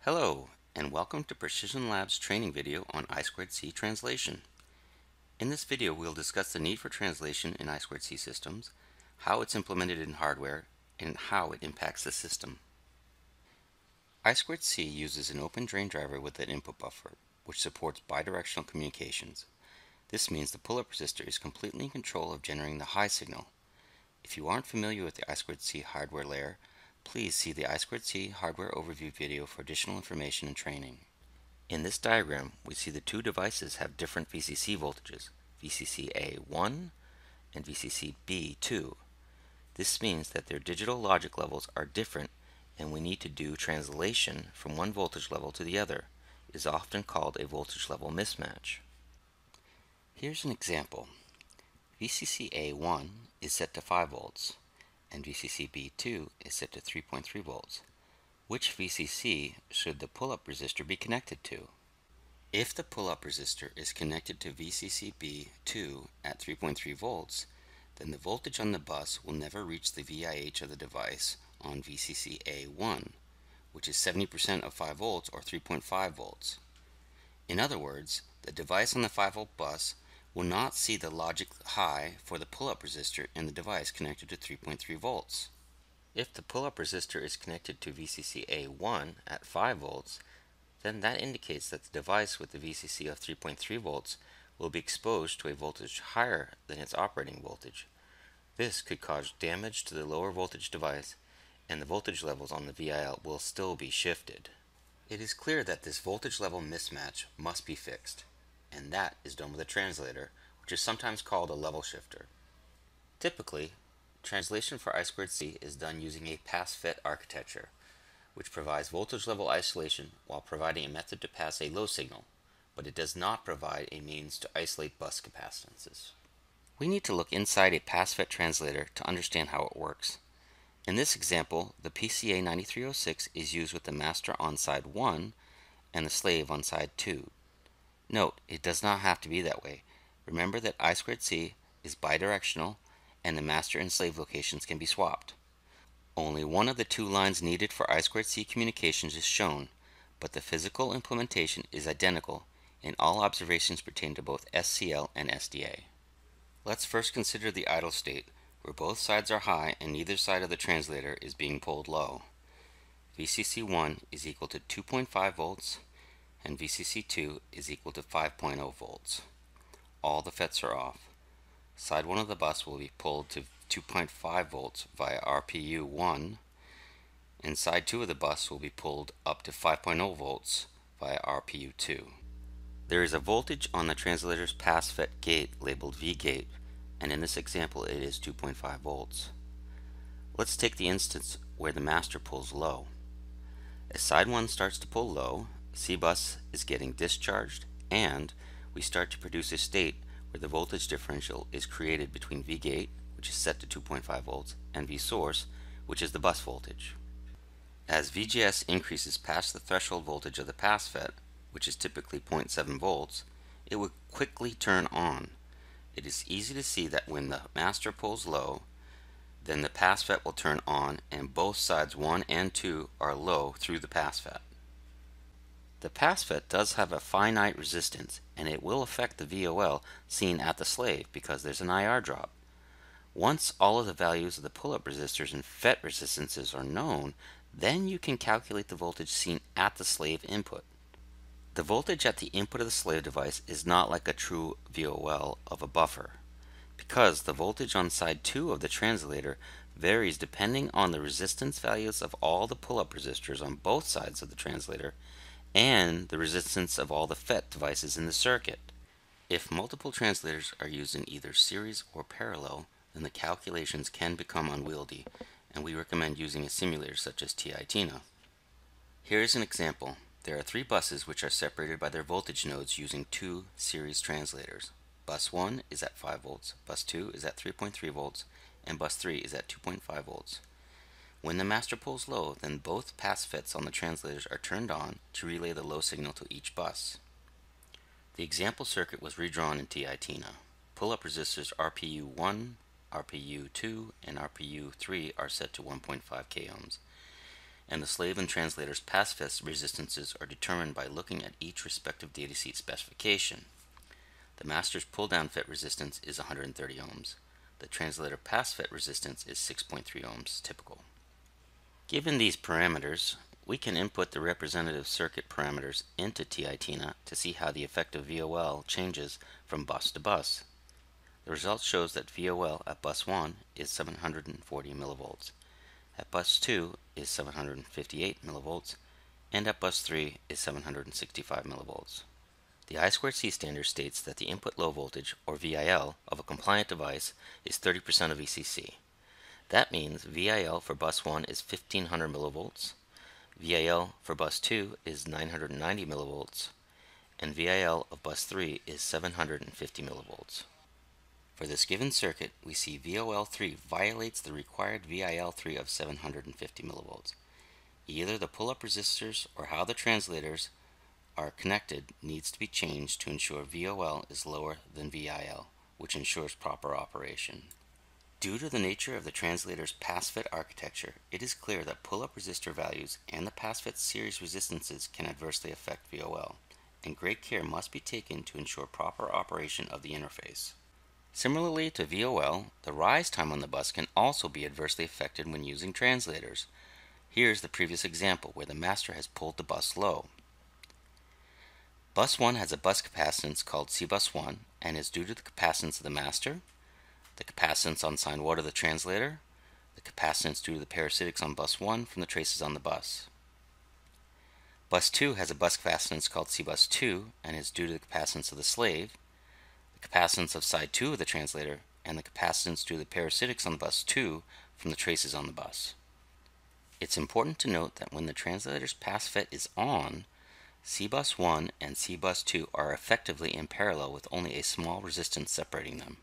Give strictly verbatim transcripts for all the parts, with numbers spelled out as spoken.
Hello, and welcome to Precision Lab's training video on I two C translation. In this video, we'll discuss the need for translation in I two C systems, how it's implemented in hardware, and how it impacts the system. I two C uses an open drain driver with an input buffer, which supports bidirectional communications. This means the pull-up resistor is completely in control of generating the high signal. If you aren't familiar with the I two C hardware layer, please see the I two C hardware overview video for additional information and training. In this diagram, we see the two devices have different V C C voltages, V C C A one and V C C B two. This means that their digital logic levels are different and we need to do translation from one voltage level to the other. It is often called a voltage level mismatch. Here's an example. V C C A one is set to five volts and V C C B two is set to three point three volts. Which V C C should the pull-up resistor be connected to? If the pull-up resistor is connected to V C C B two at three point three volts, then the voltage on the bus will never reach the V I H of the device on V C C A one, which is seventy percent of five volts or three point five volts. In other words, the device on the five volt bus will not see the logic high for the pull-up resistor in the device connected to three point three volts. If the pull-up resistor is connected to V C C A one at five volts, then that indicates that the device with the V C C of three point three volts will be exposed to a voltage higher than its operating voltage. This could cause damage to the lower voltage device, and the voltage levels on the V I L will still be shifted. It is clear that this voltage level mismatch must be fixed, and that is done with a translator, which is sometimes called a level shifter. Typically, translation for I two C is done using a pass-fit architecture, which provides voltage level isolation while providing a method to pass a low signal, but it does not provide a means to isolate bus capacitances. We need to look inside a pass-fit translator to understand how it works. In this example, the P C A nine three oh six is used with the master on side one and the slave on side two. Note, it does not have to be that way. Remember that I two C is bidirectional and the master and slave locations can be swapped. Only one of the two lines needed for I two C communications is shown, but the physical implementation is identical and all observations pertain to both S C L and S D A. Let's first consider the idle state, where both sides are high and neither side of the translator is being pulled low. V C C one is equal to two point five volts and V C C two is equal to five point zero volts. All the FETs are off. Side one of the bus will be pulled to two point five volts via R P U one, and side two of the bus will be pulled up to five point zero volts via R P U two. There is a voltage on the translator's pass-FET gate labeled V gate, and in this example it is two point five volts. Let's take the instance where the master pulls low. As side one starts to pull low, C bus is getting discharged, and we start to produce a state where the voltage differential is created between V gate, which is set to two point five volts, and V source, which is the bus voltage. As V G S increases past the threshold voltage of the pass FET, which is typically zero point seven volts, it will quickly turn on. It is easy to see that when the master pulls low, then the pass FET will turn on and both sides one and two are low through the pass FET. The pass FET does have a finite resistance and it will affect the V O L seen at the slave because there's an I R drop. Once all of the values of the pull-up resistors and FET resistances are known, then you can calculate the voltage seen at the slave input. The voltage at the input of the slave device is not like a true V O L of a buffer, because the voltage on side two of the translator varies depending on the resistance values of all the pull-up resistors on both sides of the translator and the resistance of all the FET devices in the circuit. If multiple translators are used in either series or parallel, then the calculations can become unwieldy, and we recommend using a simulator such as T I E two E. Here is an example. There are three buses which are separated by their voltage nodes using two series translators. Bus one is at five volts, bus two is at three point three volts, and bus three is at two point five volts. When the master pulls low, then both pass FETs on the translators are turned on to relay the low signal to each bus. The example circuit was redrawn in T I E two E. Pull-up resistors R P U one, R P U two, and R P U three are set to one point five k ohms. and the slave and translator's pass-fit resistances are determined by looking at each respective datasheet specification. The master's pull-down fit resistance is one hundred thirty ohms. The translator pass-fit resistance is six point three ohms, typical. Given these parameters, we can input the representative circuit parameters into T I E two E to see how the effective V O L changes from bus to bus. The result shows that V O L at bus one is seven hundred forty millivolts, at bus two is seven hundred fifty-eight millivolts, and at bus three is seven hundred sixty-five millivolts. The I two C standard states that the input low voltage, or V I L, of a compliant device is thirty percent of V C C. That means V I L for bus one is fifteen hundred millivolts, V I L for bus two is nine hundred ninety millivolts, and V I L of bus three is seven hundred fifty millivolts. For this given circuit, we see V O L three violates the required V I L three of seven hundred fifty millivolts. Either the pull-up resistors or how the translators are connected needs to be changed to ensure V O L is lower than V I L, which ensures proper operation. Due to the nature of the translator's pass-fit architecture, it is clear that pull-up resistor values and the pass-fit series resistances can adversely affect V O L, and great care must be taken to ensure proper operation of the interface. Similarly to V O L, the rise time on the bus can also be adversely affected when using translators. Here's the previous example where the master has pulled the bus low. Bus one has a bus capacitance called C bus one and is due to the capacitance of the master, the capacitance on signed water of the translator, the capacitance due to the parasitics on bus one from the traces on the bus. Bus two has a bus capacitance called C bus two and is due to the capacitance of the slave, the capacitance of side two of the translator, and the capacitance due to the parasitics on bus two from the traces on the bus. It's important to note that when the translator's pass-fit is on, C bus one and C bus two are effectively in parallel with only a small resistance separating them.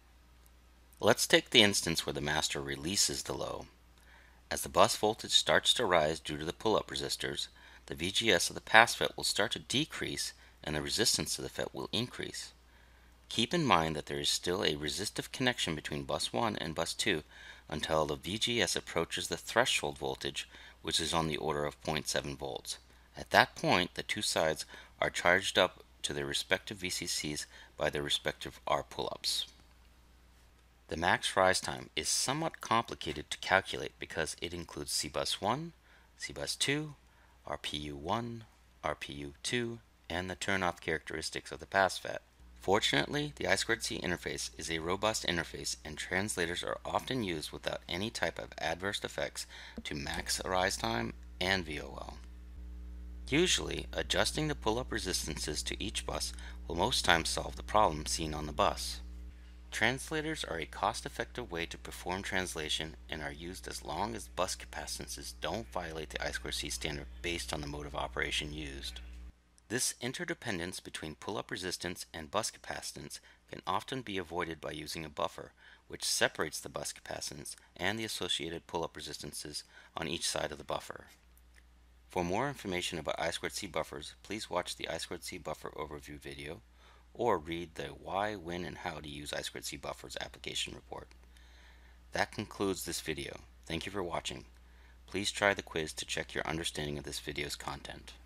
Let's take the instance where the master releases the low. As the bus voltage starts to rise due to the pull-up resistors, the V G S of the pass-fit will start to decrease and the resistance to the fit will increase. Keep in mind that there is still a resistive connection between bus one and bus two until the V G S approaches the threshold voltage, which is on the order of zero point seven volts. At that point, the two sides are charged up to their respective V C Cs by their respective R pull-ups. The max rise time is somewhat complicated to calculate because it includes C bus one, C bus two, R P U one, R P U two, and the turn-off characteristics of the pass-fit. Fortunately, the I two C interface is a robust interface and translators are often used without any type of adverse effects to max rise time and V O L. Usually, adjusting the pull-up resistances to each bus will most times solve the problem seen on the bus. Translators are a cost-effective way to perform translation and are used as long as bus capacitances don't violate the I two C standard based on the mode of operation used. This interdependence between pull-up resistance and bus capacitance can often be avoided by using a buffer, which separates the bus capacitance and the associated pull-up resistances on each side of the buffer. For more information about I two C buffers, please watch the I two C buffer overview video, or read the Why, When, and How to Use I two C Buffers application report. That concludes this video. Thank you for watching. Please try the quiz to check your understanding of this video's content.